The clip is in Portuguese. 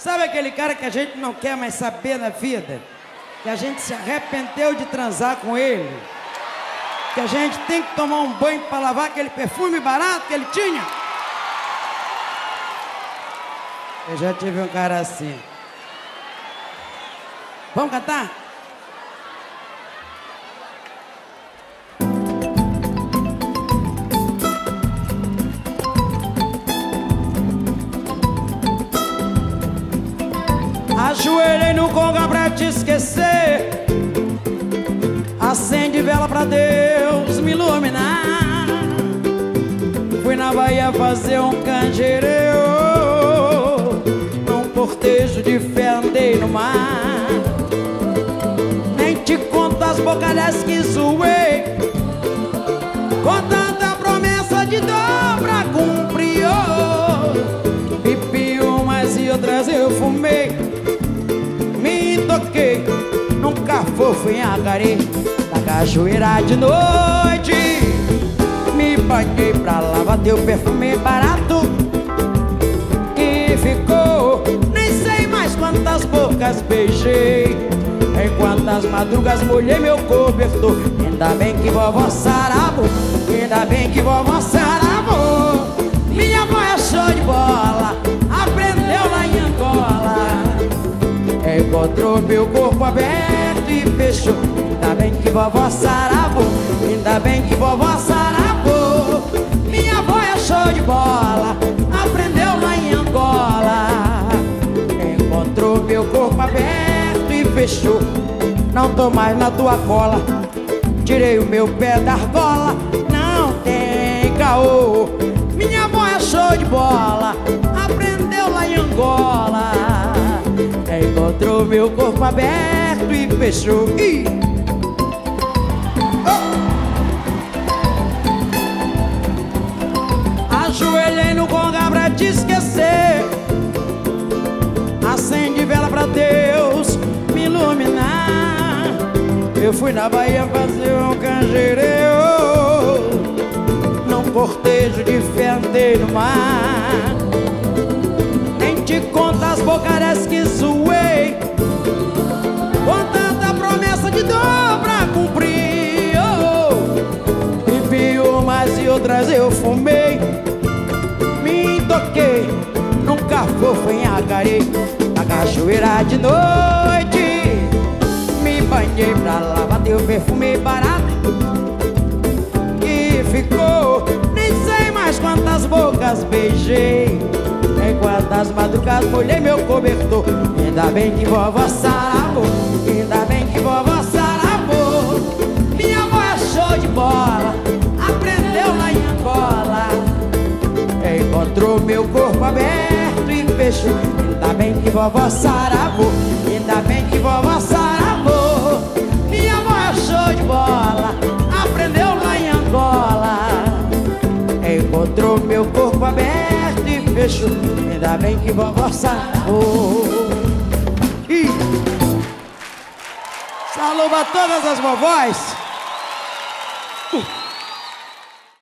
Sabe aquele cara que a gente não quer mais saber na vida? Que a gente se arrependeu de transar com ele? Que a gente tem que tomar um banho para lavar aquele perfume barato que ele tinha? Eu já tive um cara assim. Vamos cantar? Ajoelhei no conga pra te esquecer. Acende vela pra Deus me iluminar. Fui na Bahia fazer um canjereu. Num cortejo de fé andei no mar. Nem te conto as bocalhas que zoei, com tanta promessa de dor pra cumprir. Bebi umas e outras eu fumei. Me toquei num cafofo em Acaré. Na cachoeira de noite me banhei pra lavar teu perfume barato que ficou. Nem sei mais quantas bocas beijei, em quantas madrugas molhei meu cobertor. Ainda bem que vovó saravou, ainda bem que vovó saravou. Minha avó é show de bola, aprendeu lá em Angola. Encontrou meu corpo aberto e fechou. Ainda bem que vovó saravou, ainda bem que vovó saravou. Minha avó é show de bola, aprendeu lá em Angola. Encontrou meu corpo aberto e fechou. Não tô mais na tua cola, tirei o meu pé da argola. Não tem caô. Minha avó é show de bola, aprendeu lá em Angola. Encontrou meu corpo aberto e fechou. Ajoelhei no conga pra te esquecer. Acende vela pra Deus me iluminar. Eu fui na Bahia fazer um canjereu. Num cortejo de fé andei no mar. Nem te conto as bocalhas que zoei, com tanta promessa de dor pra cumprir. Bebi umas e outras eu fumei. Me toquei num cafofo em Acaré. Na cachoeira de noite me banhei pra lavar teu perfume barato que ficou. Nem sei mais quantas bocas beijei, em quantas madrugas molhei meu cobertor. Ainda bem que vovó saravou, ainda bem que vovó saravou. Minha avó é show de bola, aprendeu lá em Angola. Encontrou meu corpo aberto e fechou. Ainda bem que vovó saravou, ainda bem que vovó saravou. Minha avó é show de bola, aprendeu lá em Angola. Encontrou meu corpo aberto e fechou. Ainda bem que vovó saravou. Saludo a todas as vovós.